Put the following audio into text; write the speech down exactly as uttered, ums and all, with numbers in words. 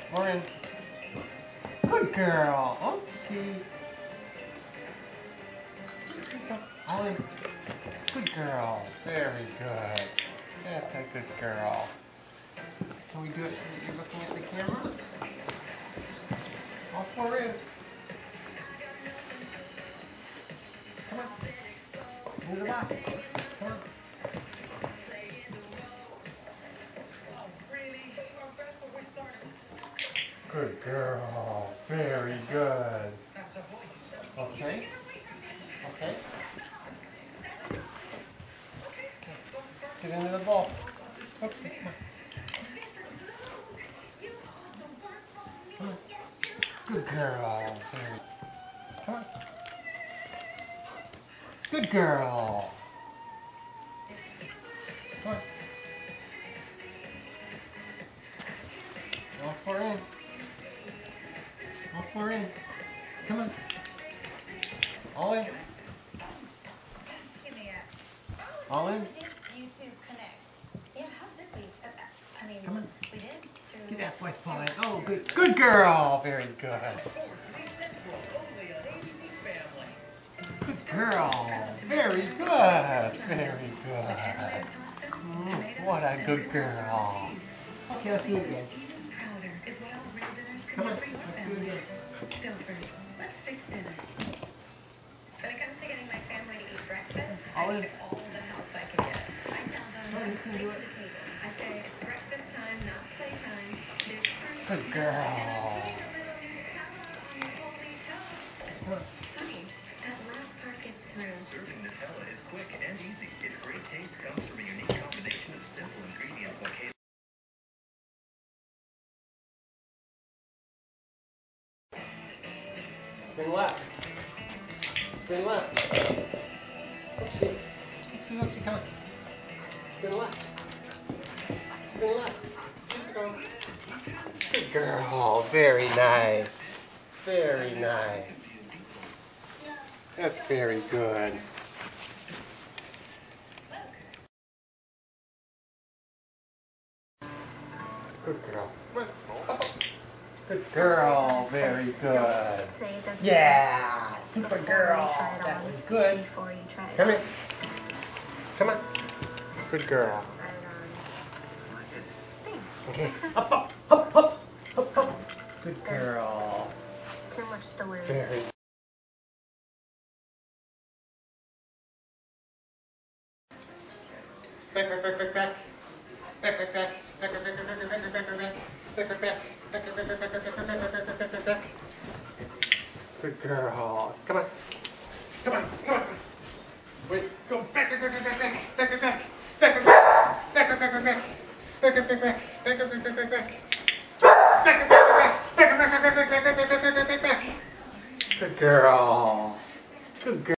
More in. Good girl. Oopsie. All in. Good girl. Very good. That's a good girl. Can we do it so that you're looking at the camera? All four in. Come on. Into the box. Come on. Good girl. Very good. Okay. Okay. Get into the ball. Oopsie. Come on. Come on. Good girl. Very. Come on. Good girl. Come on. All four in. All four in. Come on. All in. Give me a. All in. YouTube Connect. Yeah, how did we? I mean, Come on. we did. Get that foot ball in. Oh, good. Good girl. Very good. Good girl. Very good. Very good. Mm, what a good girl. Okay, let's do it again. Come on. Let's do it again. Still first, let's fix dinner. When it comes to getting my family to eat breakfast, I need all the help I can get. I tell them, Oh, you can stick do to it. the table. I say it's breakfast time, not playtime. There's fruit. Good girl. And I'm putting a little Nutella on the holy toast. Come on. Funny, that last part gets through. Serving Nutella is quick and easy. Its great taste comes from a unique combination of simple ingredients like hazelnut. Spin left. Spin left. Oopsie. Oopsie, oopsie, come on. Spin left. Spin left. Keep going. Good girl. Very nice. Very nice. That's very good. Good girl. Come on. Good girl. Very good. Yeah. Super girl. That was good. Come in. Come on. Good girl. Okay. Up, up, up, up, up, up. Good girl. Too much to lose. Very. Back, back, back, back, back. Back, back, back. Back, back, back, back, back, back, back, back, back. Back, back, back. Back, back, back, back, back, back, back, back, back, back, back. Good girl. Come on. Come on. Come on. Wait. Go back, back, back, back, back, back, back, back. Back, back, back, back, back, back, back. Back, back, back, back. Back, back, back, back, back, back. Back, back, back, back, back, back, back, back, back, back, back, back, back, back. Good girl. Good girl.